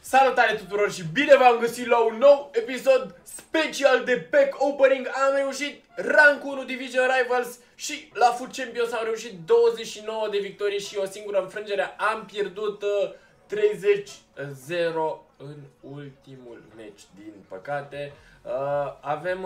Salutare tuturor și bine v-am găsit la un nou episod special de pack opening. Am reușit rank 1 Division Rivals și la Food Champions am reușit 29 de victorii și o singură înfrângere. Am pierdut 30-0 în ultimul match, din păcate. Avem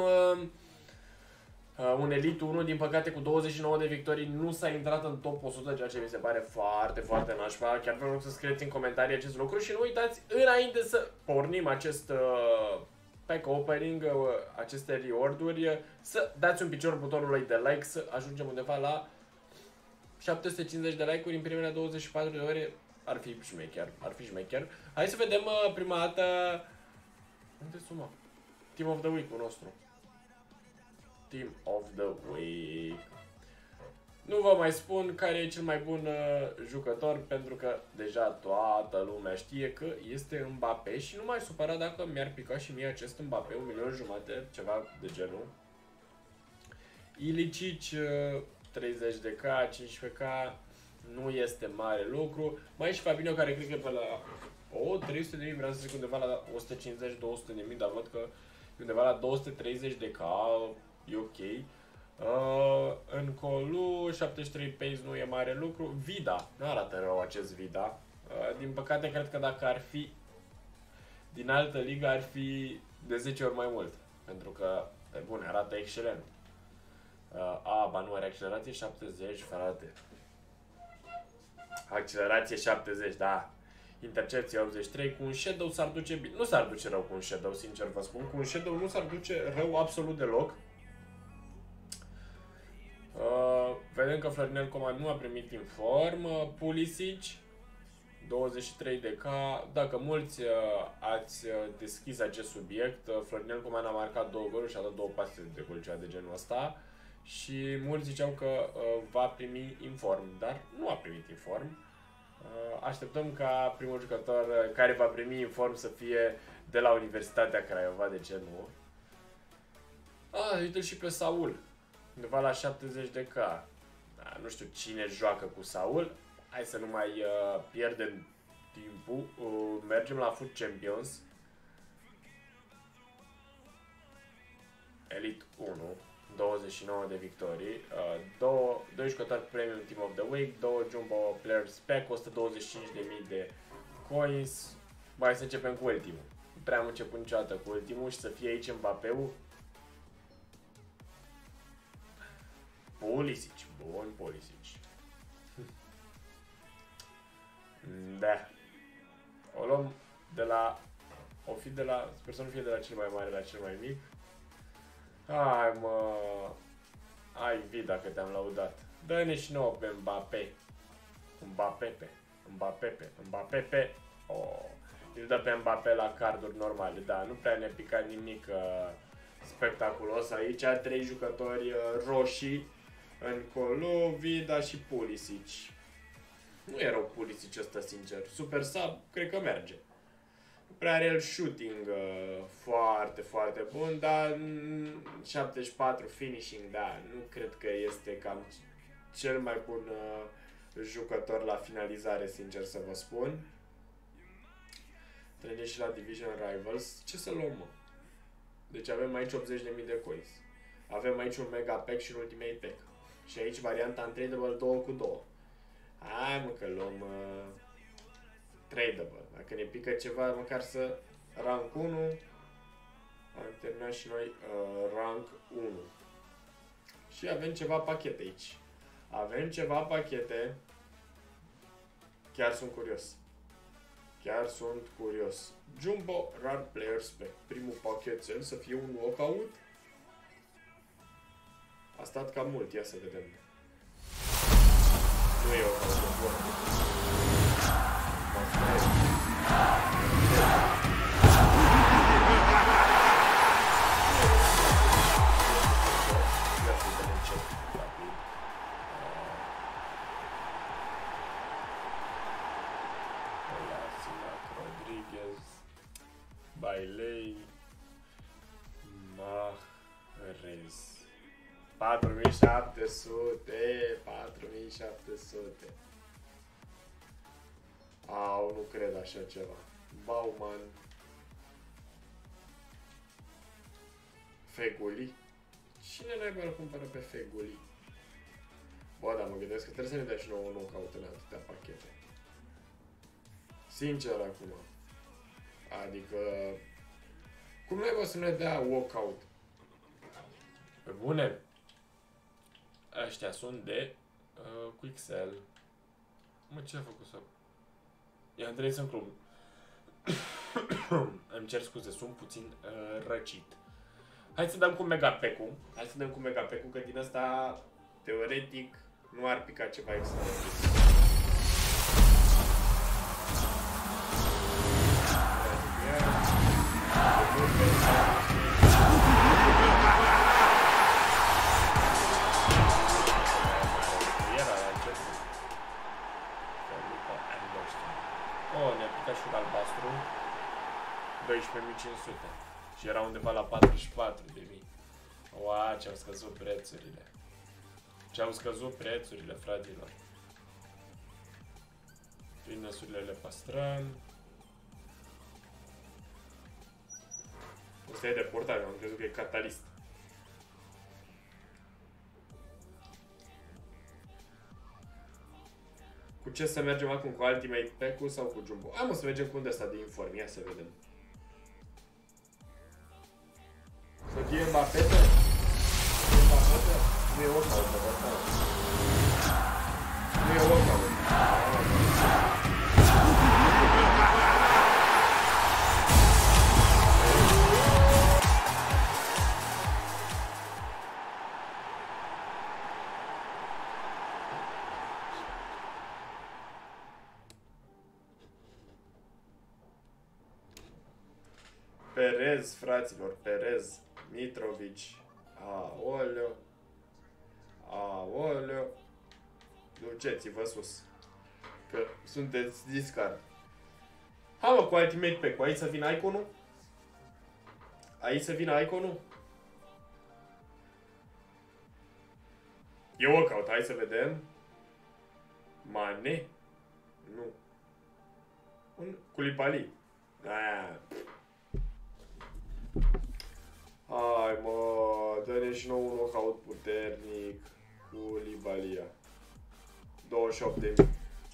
un Elite 1, din păcate, cu 29 de victorii, nu s-a intrat în top 100, ceea ce mi se pare foarte, foarte nașpa. Chiar vreau să scrieți în comentarii acest lucru și nu uitați, înainte să pornim acest pack opening, aceste reward-uri, să dați un picior butonului de like, să ajungem undeva la 750 de like-uri în primele 24 de ore. Ar fi șmecher, ar fi șmecher. Hai să vedem prima dată... Unde suma? Team of the Week-ul nostru. Team of the Week. Nu vă mai spun care e cel mai bun jucător, pentru că deja toată lumea știe că este Mbappé și nu m-aș supăra dacă mi-ar pica și mie acest Mbappé, 1.500.000, ceva de genul. Ilicic, 30k, 15k, nu este mare lucru. Mai e și Fabinho, care cred că pe la 300.000, vreau să zic undeva la 150-200.000, dar văd că undeva la 230k. E ok. În Colu, 73 pace nu e mare lucru. Vida, nu arată rău acest Vida. Din păcate, cred că dacă ar fi din altă ligă, ar fi de 10 ori mai mult. Pentru că, e bun, arată excelent. Ba nu are accelerație 70, frate. Accelerație 70, da. Intercepție 83, cu un Shadow s-ar duce bine. Nu s-ar duce rău cu un Shadow, sincer vă spun. Cu un Shadow nu s-ar duce rău absolut deloc. Vedem că Florinel Coman nu a primit inform. Pulisic, 23 de K. Dacă mulți ați deschis acest subiect, Florinel Coman a marcat 2 goluri și a dat 2 pase de gol, ceva de genul ăsta. Și mulți ziceau că va primi inform, dar nu a primit inform. Așteptăm ca primul jucător care va primi inform să fie de la Universitatea Craiova, de ce nu? Uite-l și pe Saul, undeva la 70 de K. Nu știu cine joacă cu Saul. Hai să nu mai pierdem timpul. Mergem la Food Champions. Elite 1, 29 de victorii, 2 jucători Premium Team of the Week, 2 Jumbo Players Pack, 125.000 de coins. Hai să începem cu ultimul. Nu prea am început niciodată cu ultimul și să fie aici Mbappé-ul. Pulisic, bun Pulisic. Da. O luăm de la... O fi de la... Sper să nu fie de la cel mai mare la cel mai mic. Hai mă... Ai Vida că te-am lăudat. Dă-ne și nouă pe Mbappé. Mbappé. Îl dă pe Mbappé la carduri normale. Da, nu prea ne pica nimic spectaculos aici. 3 jucători roșii. În Colu, Vida și Pulisic. Nu e rău Pulisic ăsta, sincer. Super sub, cred că merge. Nu prea are el shooting foarte, foarte bun, dar 74 finishing, da, nu cred că este cam cel mai bun jucător la finalizare, sincer să vă spun. Trecem și la Division Rivals. Ce să luăm, mă? Deci avem aici 80.000 de coins. Avem aici un Mega Pack și un Ultimate Pack. Și aici varianta Untradeable 2 cu 2. Hai mă că luăm Tradable. Dacă ne pică ceva, măcar să rank 1. Am terminat și noi rank 1. Și avem ceva pachete aici. Avem ceva pachete. Chiar sunt curios. Jumbo Rare Players Pack. Primul pachetel să fie un walkout. A stat cam mult, ia să vedem. Nu e o Rodriguez, Bailey, Mahrez. 4700. Nu cred așa ceva. Bauman. Feguli. Cine naiba îl cumpără pe Feguli? Bă, dar mă gândesc că trebuie să ne dea și nouă un knockout în atâtea pachete. Sincer acum. Adică... Cum naiba să ne dea walkout? Pe bune? Ăștia sunt de Quixel. Mă, ce a făcut să... I-am trăit în club. Îmi cer scuze, sunt puțin răcit. Hai să dăm cu Megapack-ul. Hai să dăm cu Megapack-ul, că din ăsta, teoretic, nu ar pica ceva extraordinar. Oh, ne-a picat și un albastru. 12.500. Și era undeva la 44.000. Ua, ce-au scăzut prețurile. Ce-au scăzut prețurile, fraților. Fitness-urile le păstrăm. Ăsta e de portare, am crezut că e catalist. Cu ce să mergem acum? Cu Ultimate Pack-ul sau cu Jumbo? Hai mă să mergem cu unde ăsta de inform, ia să vedem. Să fie Mbappé? Nu e workout, nu e workout. Perez, fraților, Perez, Mitrovic, aoleo, aoleo, duceți-vă sus, că sunteți discard. Hai mă cu Ultimate Pack-ul, aici să vină iconul? Aici să vină iconul? E workout, hai să vedem. Mane? Nu. Un Koulibaly. Aia. Hai mă, dă-ne și nou un knockout puternic cu Libalia. 28.000.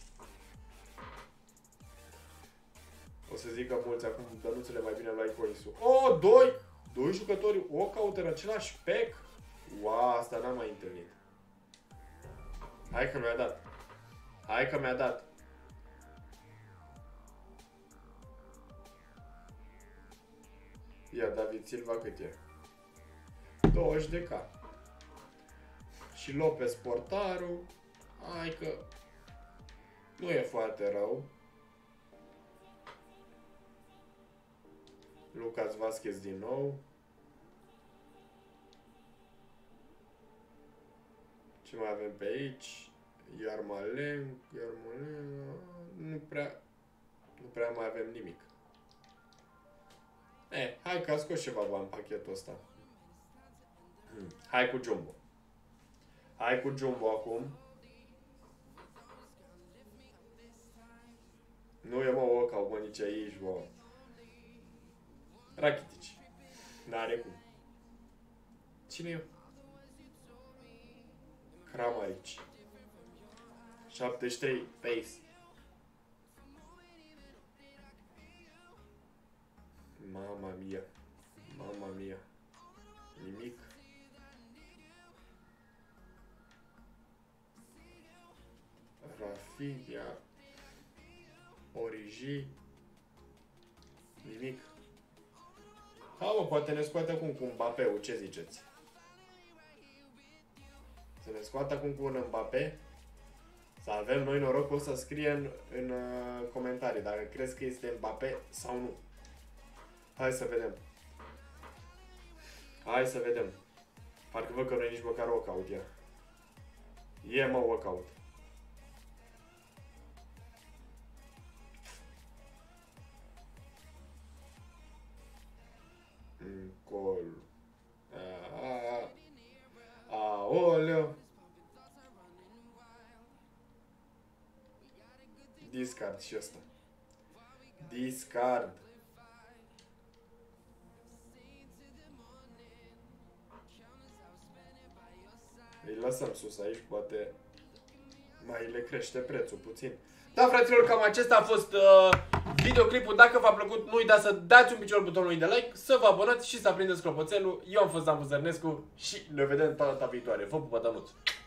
O să zic că mulți acum dănuțele mai bine la icoisul. Oh, doi jucători knockout în același pack. Wow, asta n-am mai întâlnit. Hai că mi-a dat. Hai că mi-a dat. Ia, David Silva cât e? 20 de K. Și Lopez Portaru. Hai că nu e foarte rău. Lucas Vazquez din nou. Ce mai avem pe aici? Iarmolen. Nu prea mai avem nimic. Hai că a scos ceva bani pachetul ăsta. Hai cu Jumbo. Hai cu Jumbo acum. Nu e mă workout, mă, nici aici, bă. Rakitic. N-are cum. Cine e? Kramaric. 73 pace. Mamma mia. Mamma mia. Nimic. Rafinha. Origi. Nimic. Ha, mă, poate ne scoate acum cu Mbappé-ul, ce ziceți? Să ne scoată acum cu un Mbappé? Să avem noi norocul să scrie în comentarii dacă crezi că este Mbappé sau nu. Hai să vedem. Hai să vedem. Parcă văd că nu e nici măcar workout ea. E mă workout. Col. Aoleu. Discard și ăsta. Discard. Îi lăsăm sus aici, poate mai le crește prețul puțin. Da, fraților, cam acesta a fost videoclipul. Dacă v-a plăcut, nu uitați să dați un picior butonului de like, să vă abonați și să aprindeți clopoțelul. Eu am fost Dan Buzărnescu și ne vedem data viitoare. Vă pupă, Danuț!